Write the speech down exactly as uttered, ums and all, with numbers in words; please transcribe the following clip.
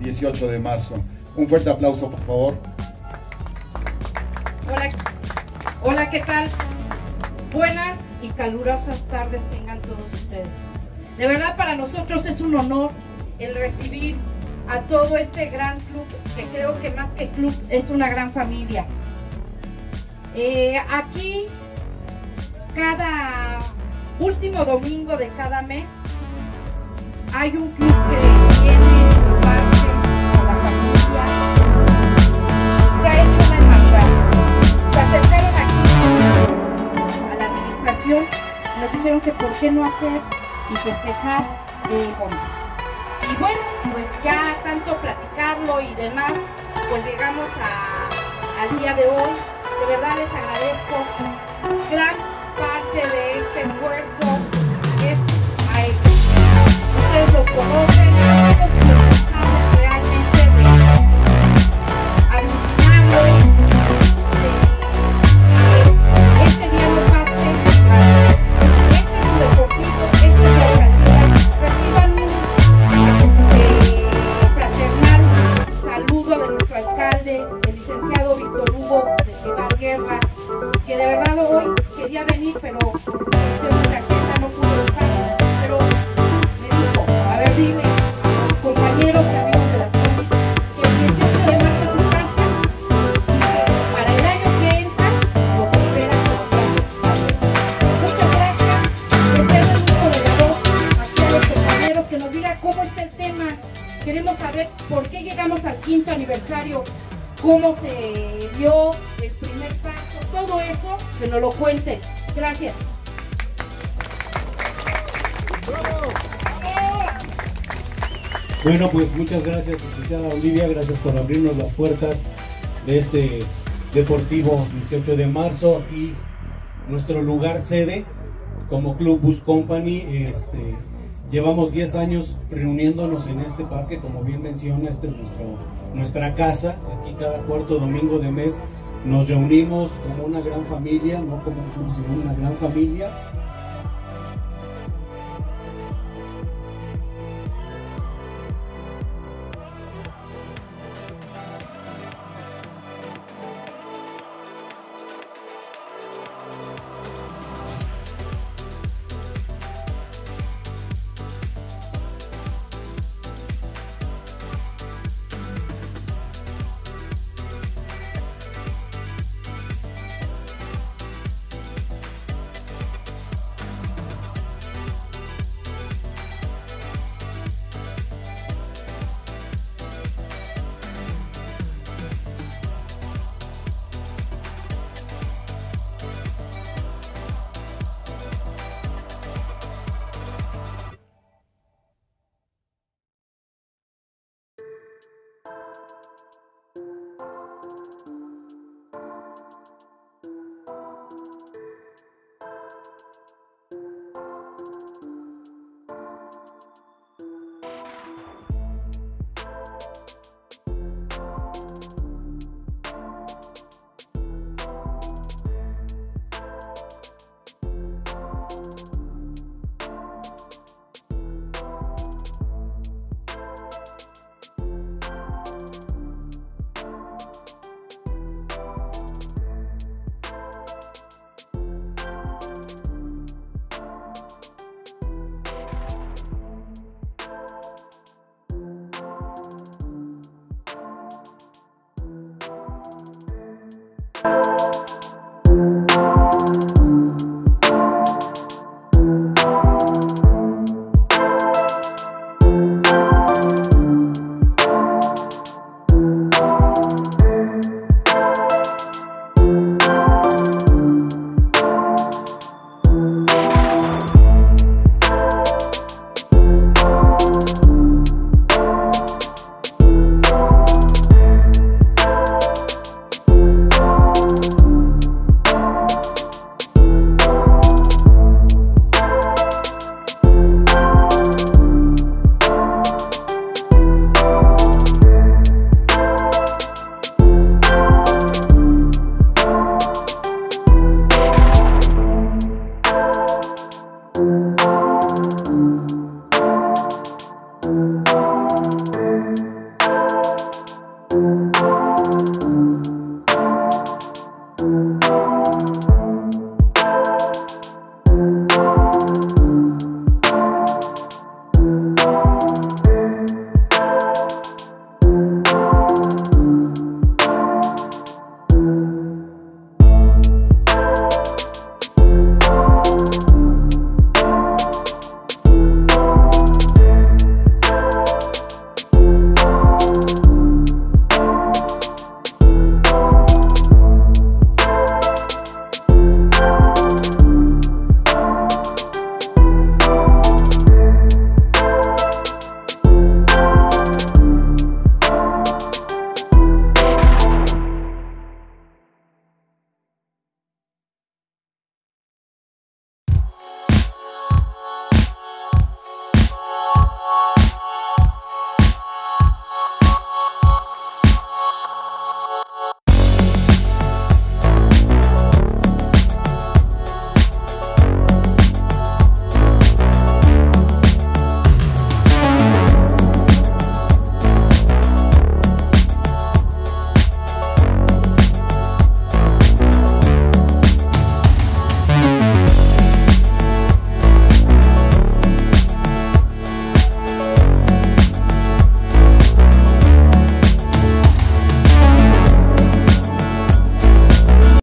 dieciocho de marzo. Un fuerte aplauso, por favor. Hola, hola, ¿qué tal? Buenas y calurosas tardes tengan todos ustedes. De verdad, para nosotros es un honor el recibir a todo este gran club, que creo que más que club es una gran familia. Eh, aquí, cada último domingo de cada mes, hay un club que viene en parte a la familia y se ha hecho una hermandad. Se acercaron aquí a la administración, nos dijeron que por qué no hacer y festejar el Conde. Y bueno, pues ya tanto platicarlo y demás, pues llegamos a, al día de hoy. De verdad les agradezco. Gran parte de este esfuerzo es a ellos. Ustedes los conocen, ellos son los responsables realmente de aglutinar de este día no pase. Este es un deportivo, este es la alcaldía. Reciban un este, fraternal saludo de nuestro alcalde, el licenciado Víctor Hugo de Vivar Guerra, que de verdad hoy quería venir, pero por cuestiones de agenda no pudo estar, pero me dijo, a ver, dile a los compañeros y amigos de las combis que el dieciocho de marzo es su casa y que para el año que entra los espera con los brazos abiertos. Muchas gracias, que sea el uso de la voz aquí a los compañeros, que nos diga cómo está el tema. Queremos saber por qué llegamos al quinto aniversario, cómo se dio el primer paso, todo eso, que nos lo cuente. Gracias. Bueno, pues muchas gracias, licenciada Olivia, gracias por abrirnos las puertas de este Deportivo dieciocho de marzo, aquí nuestro lugar sede como Club Bus Company. Este, llevamos diez años reuniéndonos en este parque, como bien menciona, este es nuestro, nuestra casa. Aquí cada cuarto domingo de mes nos reunimos como una gran familia, no como un club, sino una gran familia. Bye.